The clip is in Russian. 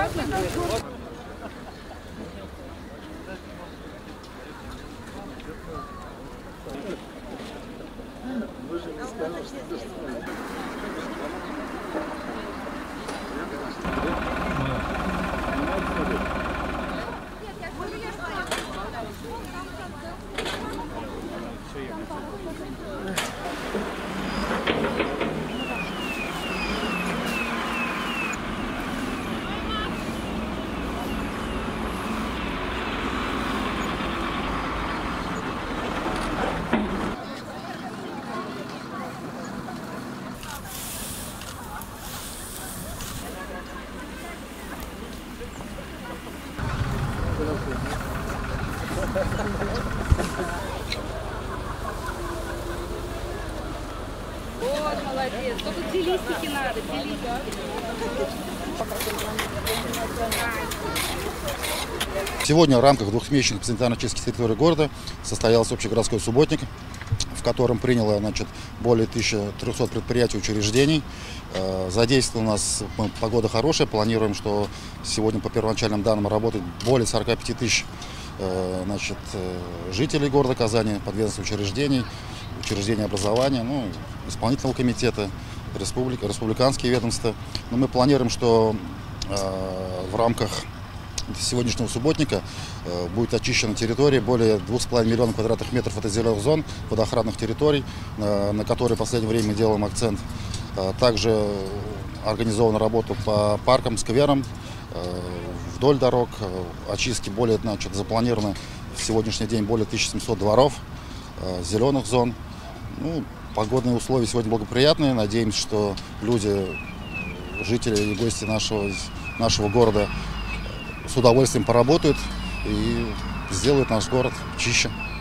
праздник будет. Вот, молодец. Только те листики надо, те листики. Сегодня в рамках двухмесячных санитарно-очистки территории города состоялся общегородской субботник, в котором приняло более 1300 предприятий и учреждений. Задействована у нас погода хорошая. Планируем, что сегодня по первоначальным данным работает более 45 тысяч жителей города Казани, подведомств учреждений образования, исполнительного комитета, республиканские ведомства. Но мы планируем, что в рамках сегодняшнего субботника будет очищена территория более 2,5 миллионов квадратных метров от зеленых зон, водоохранных территорий, на которые в последнее время мы делаем акцент. Также организована работа по паркам, скверам, вдоль дорог, очистки запланировано в сегодняшний день более 1700 дворов, зеленых зон. Погодные условия сегодня благоприятные. Надеемся, что люди, жители и гости нашего города с удовольствием поработают и сделают наш город чище.